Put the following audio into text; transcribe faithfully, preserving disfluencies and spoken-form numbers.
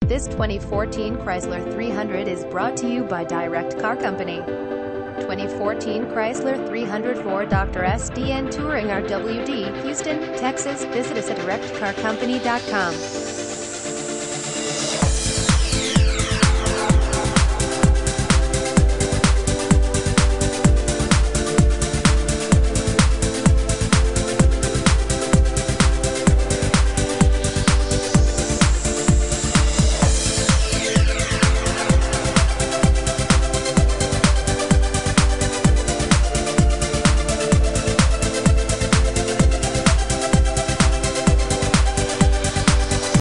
This twenty fourteen Chrysler three hundred is brought to you by Direct Car Company. twenty fourteen Chrysler three hundred for Doctor S D N Touring R W D, Houston, Texas. Visit us at direct car company dot com.